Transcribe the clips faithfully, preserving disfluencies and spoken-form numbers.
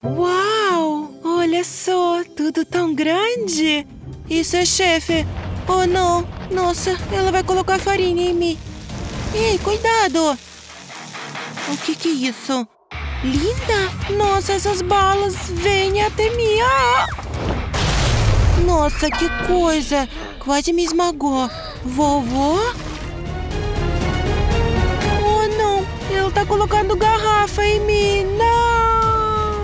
Uau! Olha só, tudo tão grande. Isso é chefe. Oh, não. Nossa, ela vai colocar farinha em mim. Ei, cuidado. O que que é isso? Linda! Nossa, essas balas vêm até mim. Ah! Nossa, que coisa. Quase me esmagou. Vovô? Oh, não. Ele tá colocando garrafa em mim. Não!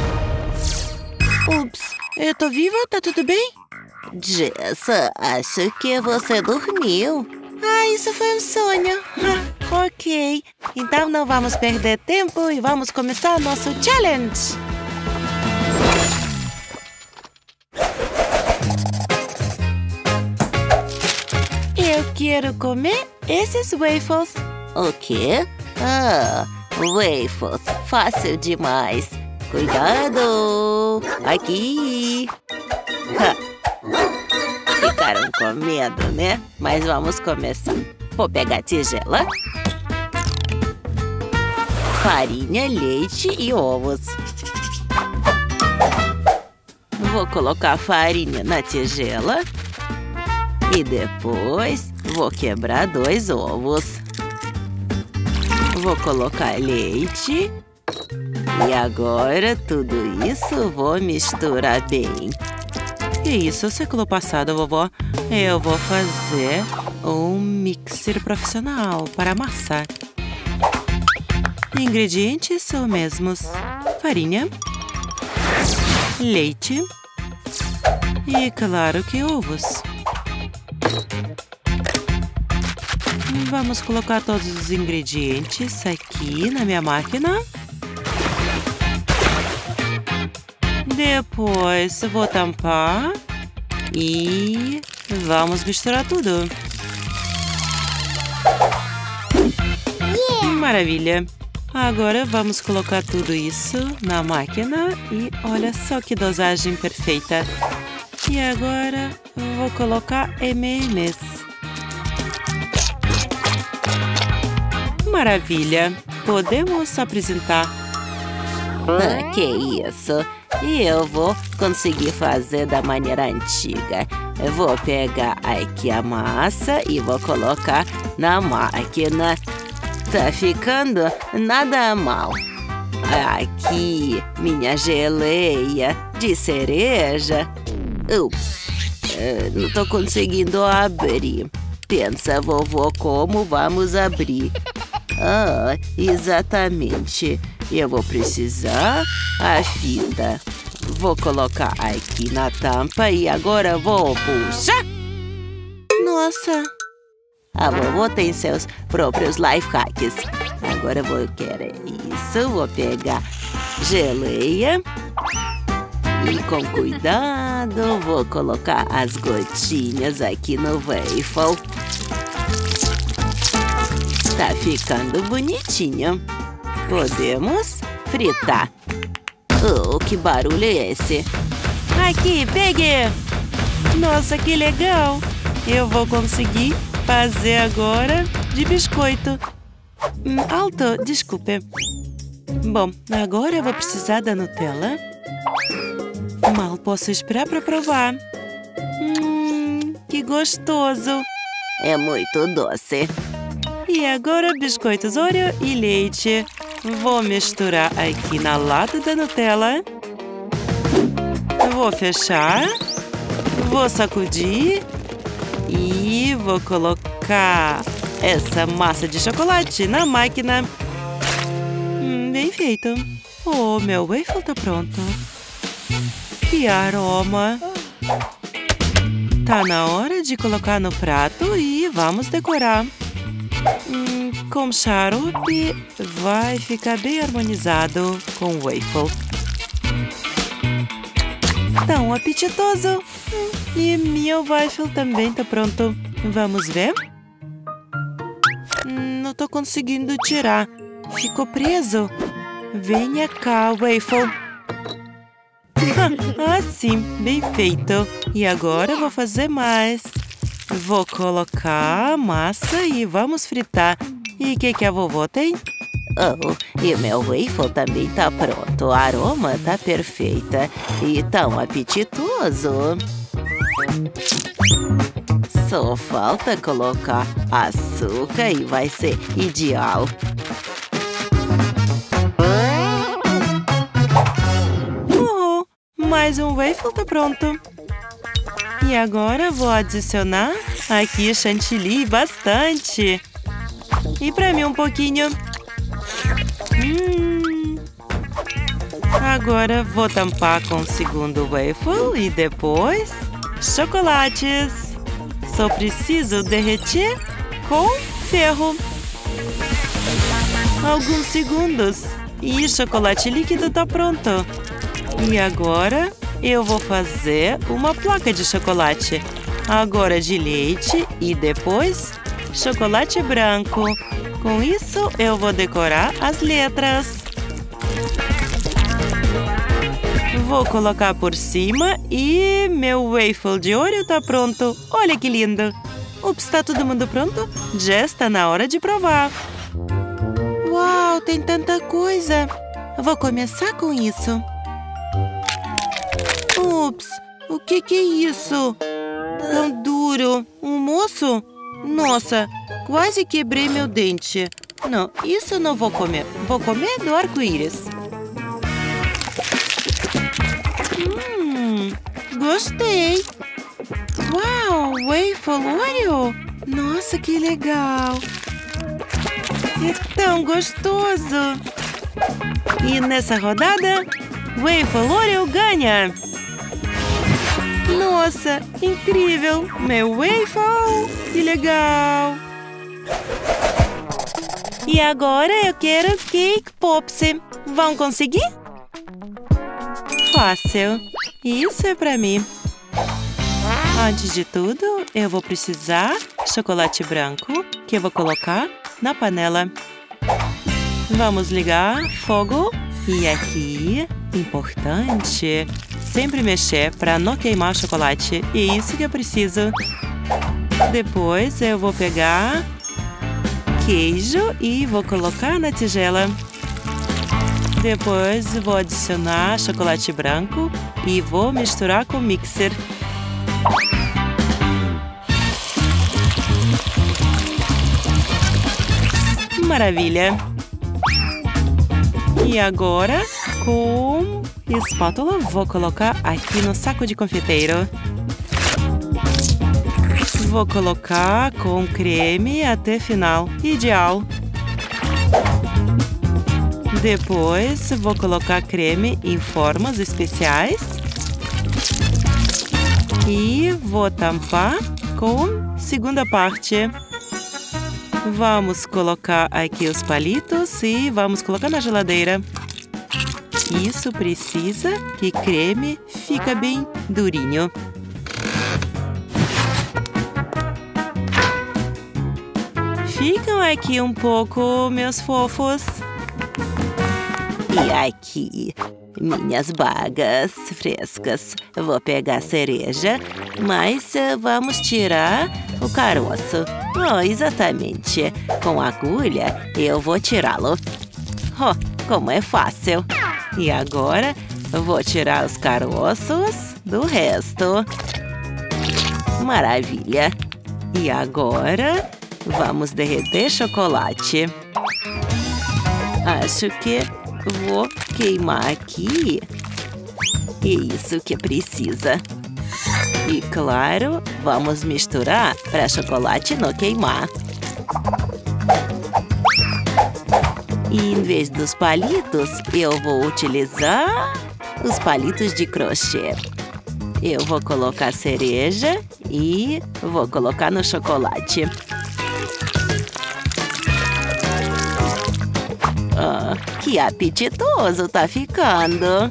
Ups. Eu tô viva? Tá tudo bem? Jessa, acho que você dormiu. Ah, isso foi um sonho. Ah, ok. Então não vamos perder tempo e vamos começar nosso challenge. Eu quero comer esses waffles. O quê? Ah, waffles. Fácil demais. Cuidado! Aqui! Ha. Ficaram com medo, né? Mas vamos começar. Vou pegar a tigela, farinha, leite e ovos. Vou colocar a farinha na tigela e depois vou quebrar dois ovos. Vou colocar leite e agora tudo isso vou misturar bem. Que isso, século passado, vovó? Eu vou fazer um mixer profissional para amassar. Ingredientes são os mesmos. Farinha, leite e, claro que, ovos. Vamos colocar todos os ingredientes aqui na minha máquina. Depois vou tampar e vamos misturar tudo. Yeah. Maravilha! Agora vamos colocar tudo isso na máquina e olha só que dosagem perfeita. E agora vou colocar eme e emes. Maravilha! Podemos apresentar. Ah, que isso! E eu vou conseguir fazer da maneira antiga. Eu vou pegar aqui a massa e vou colocar na máquina. Tá ficando nada mal. Aqui, minha geleia de cereja. Ups, não tô conseguindo abrir. Pensa, vovô, como vamos abrir? Ah, exatamente. Eu vou precisar a fita. Vou colocar aqui na tampa e agora vou puxar. Nossa! A vovó tem seus próprios life hacks. Agora eu vou querer isso. Vou pegar geleia. E com cuidado vou colocar as gotinhas aqui no waffle. Tá ficando bonitinho. Podemos fritar. Oh, que barulho é esse? Aqui, peguei! Nossa, que legal! Eu vou conseguir fazer agora de biscoito. Hum, alto, desculpe. Bom, agora eu vou precisar da Nutella. Mal posso esperar para provar. Hum, que gostoso! É muito doce. E agora biscoitos Oreo e leite. Vou misturar aqui na lata da Nutella. Vou fechar. Vou sacudir. E vou colocar essa massa de chocolate na máquina. Hum, bem feito. Oh, meu waffle tá pronto. Que aroma. Tá na hora de colocar no prato e vamos decorar. Hum, com xarope vai ficar bem harmonizado com o waffle. Tão apetitoso! Hum, e meu waffle também tá pronto. Vamos ver? Hum, não tô conseguindo tirar. Ficou preso. Venha cá, waffle. Ah, sim, bem feito. E agora vou fazer mais. Vou colocar a massa e vamos fritar. E o que, que a vovó tem? Oh, e meu waffle também tá pronto. O aroma tá perfeita e tão apetitoso. Só falta colocar açúcar e vai ser ideal. Oh, mais um waffle tá pronto. E agora vou adicionar aqui chantilly bastante. E pra mim um pouquinho. Hum. Agora vou tampar com o segundo waffle e depois chocolates. Só preciso derreter com ferro. Alguns segundos e o chocolate líquido tá pronto. E agora eu vou fazer uma placa de chocolate. Agora de leite e depois chocolate branco. Com isso, eu vou decorar as letras. Vou colocar por cima e meu waffle de Oreo tá pronto. Olha que lindo! Ups, tá todo mundo pronto? Já está na hora de provar. Uau, tem tanta coisa! Vou começar com isso. Ups, o que que é isso? Tão duro. Um moço? Nossa, quase quebrei meu dente. Não, isso eu não vou comer. Vou comer do arco-íris. Hum, gostei. Uau, waffle Oreo. Nossa, que legal. É tão gostoso. E nessa rodada, waffle Oreo ganha. Nossa, incrível! Meu waffle! Que legal! E agora eu quero cake pops. Vão conseguir? Fácil. Isso é pra mim. Antes de tudo, eu vou precisar de chocolate branco, que eu vou colocar na panela. Vamos ligar fogo. E aqui, importante, sempre mexer para não queimar o chocolate. É isso que eu preciso. Depois eu vou pegar queijo e vou colocar na tigela. Depois vou adicionar chocolate branco e vou misturar com o mixer. Maravilha! E agora, com espátula, vou colocar aqui no saco de confeiteiro. Vou colocar com creme até final. Ideal. Depois, vou colocar creme em formas especiais. E vou tampar com segunda parte. Vamos colocar aqui os palitos e vamos colocar na geladeira. Isso precisa que creme fica bem durinho. Ficam aqui um pouco, meus fofos. E aqui, minhas bagas frescas. Vou pegar a cereja, mas vamos tirar o caroço. Oh, exatamente. Com a agulha, eu vou tirá-lo. Oh, como é fácil. E agora, vou tirar os caroços do resto. Maravilha. E agora, vamos derreter chocolate. Acho que vou queimar aqui. É isso que precisa. E claro, vamos misturar para chocolate não queimar. E em vez dos palitos, eu vou utilizar os palitos de crochê. Eu vou colocar cereja e vou colocar no chocolate. Ah, que apetitoso tá ficando!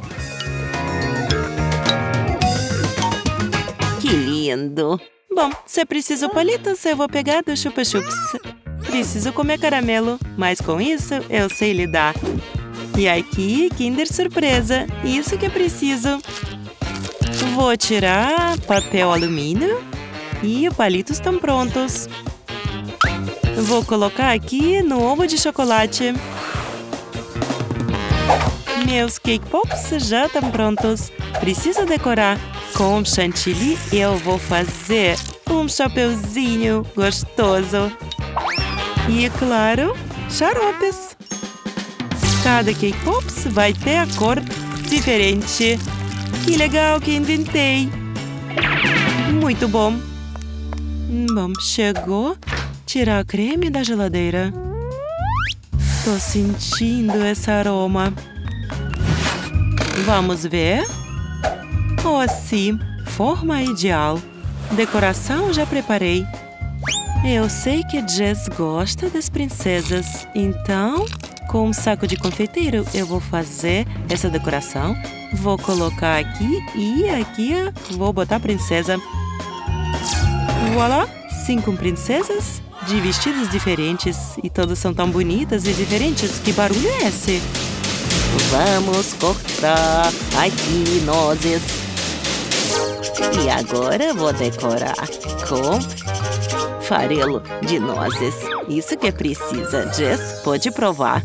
Que lindo! Bom, se preciso palitos, eu vou pegar do Chupa Chups. Preciso comer caramelo, mas com isso eu sei lidar. E aqui, Kinder Surpresa. Isso que eu preciso. Vou tirar papel alumínio e os palitos estão prontos. Vou colocar aqui no ovo de chocolate. Meus cake pops já estão prontos. Preciso decorar. Com chantilly eu vou fazer um chapeuzinho gostoso. E, claro, xaropes. Cada cake pops vai ter a cor diferente. Que legal que inventei. Muito bom. Bom, chegou. Tirar creme da geladeira. Tô sentindo esse aroma. Vamos ver. Oh, sim. Forma ideal. Decoração já preparei. Eu sei que Jess gosta das princesas. Então, com um saco de confeiteiro, eu vou fazer essa decoração. Vou colocar aqui e aqui vou botar princesa. Voilà! Cinco princesas de vestidos diferentes. E todas são tão bonitas e diferentes. Que barulho é esse? Vamos cortar aqui nozes. E agora vou decorar com farelo de nozes. Isso que precisa, Jess. Pode provar.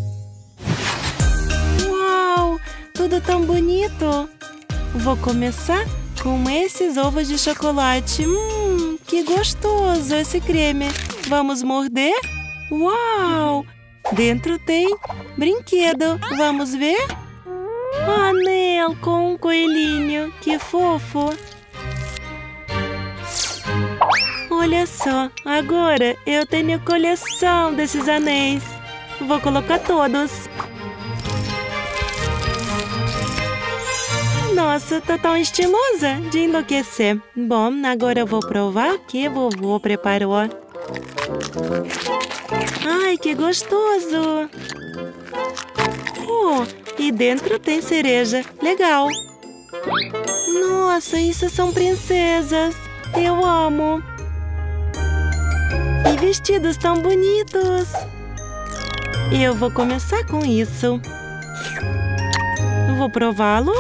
Uau! Tudo tão bonito. Vou começar com esses ovos de chocolate. Hum, que gostoso esse creme. Vamos morder? Uau! Dentro tem brinquedo. Vamos ver? Anel com um coelhinho. Que fofo. Olha só, agora eu tenho coleção desses anéis. Vou colocar todos. Nossa, tô tão estilosa de enlouquecer. Bom, agora eu vou provar o que vovô preparou. Ai, que gostoso! Oh, e dentro tem cereja. Legal! Nossa, isso são princesas. Eu amo! E vestidos tão bonitos! Eu vou começar com isso. Vou prová-lo.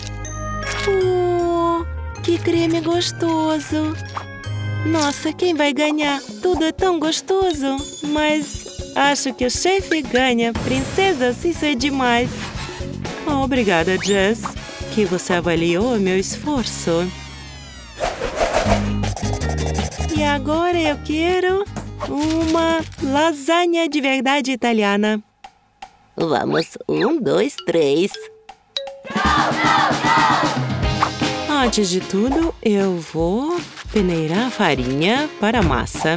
Oh, que creme gostoso! Nossa, quem vai ganhar? Tudo é tão gostoso, mas acho que o chefe ganha. Princesas, isso é demais. Oh, obrigada, Jess, que você avaliou meu esforço. E agora eu quero uma lasanha de verdade italiana. Vamos, um, dois, três. Antes de tudo, eu vou peneirar a farinha para a massa.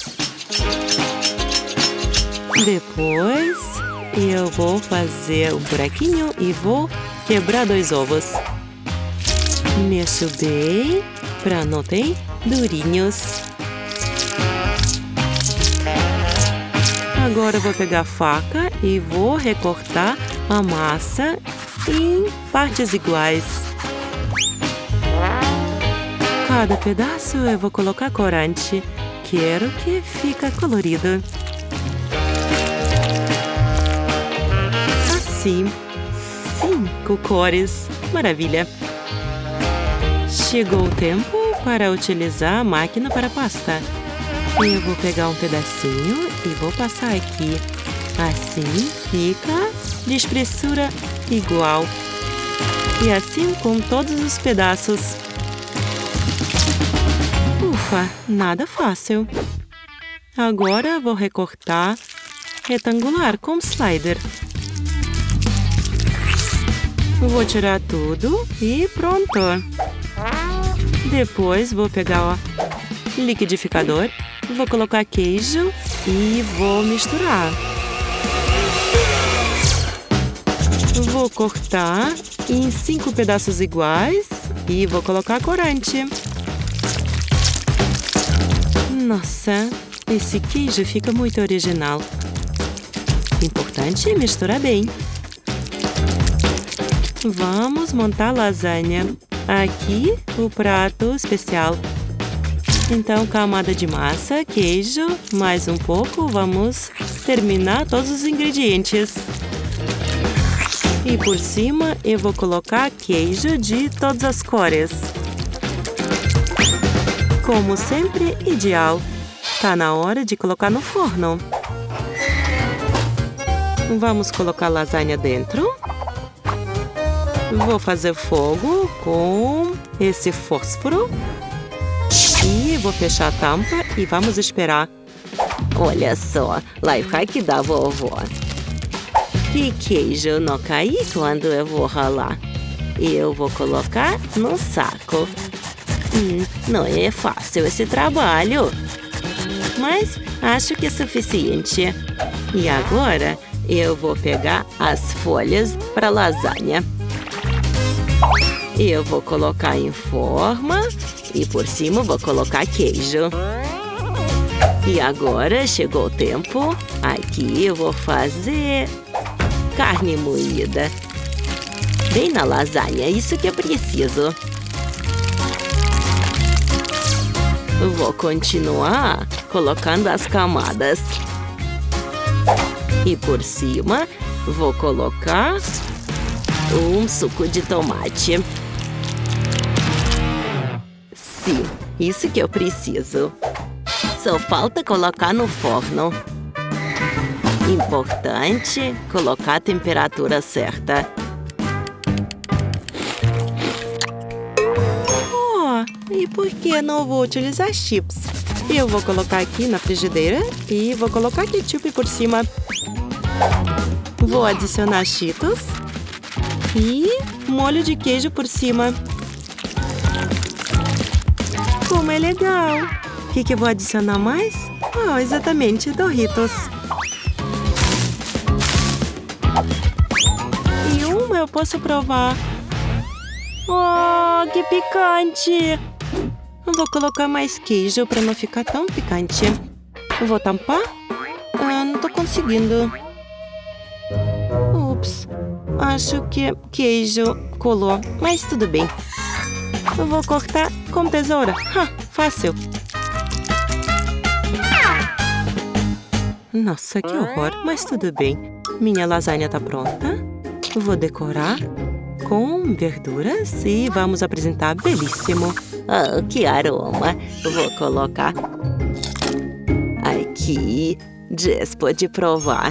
Depois, eu vou fazer um buraquinho e vou quebrar dois ovos. Mexo bem para não ter durinhos. Agora eu vou pegar a faca e vou recortar a massa em partes iguais. Cada pedaço eu vou colocar corante. Quero que fique colorido. Assim, cinco cores. Maravilha! Chegou o tempo para utilizar a máquina para pasta. Eu vou pegar um pedacinho e vou passar aqui. Assim fica de espessura igual. E assim com todos os pedaços. Ufa, nada fácil. Agora vou recortar retangular com slider. Vou tirar tudo e pronto. Depois vou pegar o liquidificador, vou colocar queijo e vou misturar. Vou cortar em cinco pedaços iguais e vou colocar corante. Nossa, esse queijo fica muito original. Importante misturar bem. Vamos montar a lasanha. Aqui o prato especial. Então, camada de massa, queijo, mais um pouco. Vamos terminar todos os ingredientes. E por cima eu vou colocar queijo de todas as cores. Como sempre, ideal. Tá na hora de colocar no forno. Vamos colocar a lasanha dentro. Vou fazer fogo com esse fósforo. E vou fechar a tampa e vamos esperar. Olha só, lifehack da vovó. Que queijo não cair quando eu vou ralar. Eu vou colocar no saco. Hum, não é fácil esse trabalho, mas acho que é suficiente. E agora eu vou pegar as folhas para lasanha. Eu vou colocar em forma e por cima vou colocar queijo. E agora chegou o tempo. Aqui eu vou fazer carne moída. Bem na lasanha, isso que eu preciso. Vou continuar colocando as camadas. E por cima vou colocar um suco de tomate. Sim, isso que eu preciso. Só falta colocar no forno. Importante colocar a temperatura certa. Oh, e por que não vou utilizar chips? Eu vou colocar aqui na frigideira e vou colocar ketchup por cima. Vou adicionar Cheetos e molho de queijo por cima. Como é legal! O que, que eu vou adicionar mais? Oh, exatamente, Doritos. E uma eu posso provar. Oh, que picante! Vou colocar mais queijo para não ficar tão picante. Vou tampar? Ah, não tô conseguindo. Ups. Acho que queijo colou, mas tudo bem. Eu vou cortar com tesoura. Ha, fácil. Nossa, que horror, mas tudo bem. Minha lasanha tá pronta. Vou decorar com verduras e vamos apresentar belíssimo. Oh, que aroma! Vou colocar aqui. Jess pode provar.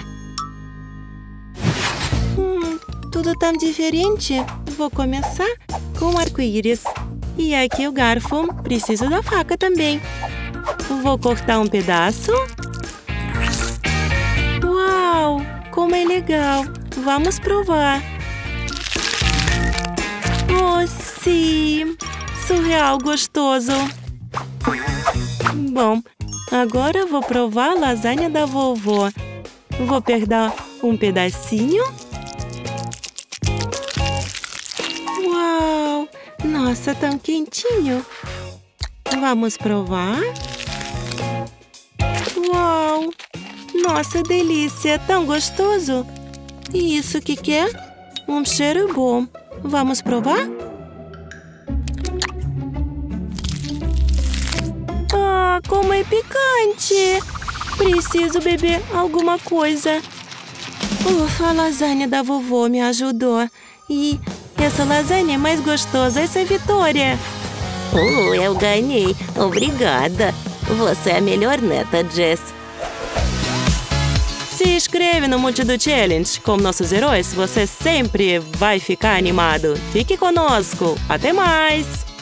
Hum, tudo tão diferente. Vou começar com arco-íris. E aqui o garfo. Preciso da faca também. Vou cortar um pedaço. Uau! Como é legal! Vamos provar. Oh, sim! Surreal gostoso. Bom, agora vou provar a lasanha da vovó. Vou pegar um pedacinho. Uau! Nossa, tão quentinho. Vamos provar. Uau! Nossa, delícia! Tão gostoso! E isso que que é? Um cheiro bom. Vamos provar? Ah, como é picante! Preciso beber alguma coisa. Ufa, a lasanha da vovó me ajudou. E essa lasanha é mais gostosa. Essa é vitória. Oh, eu ganhei. Obrigada. Você é a melhor neta, Jess. Se inscreve no Multido Challenge. Com nossos heróis, você sempre vai ficar animado. Fique conosco. Até mais!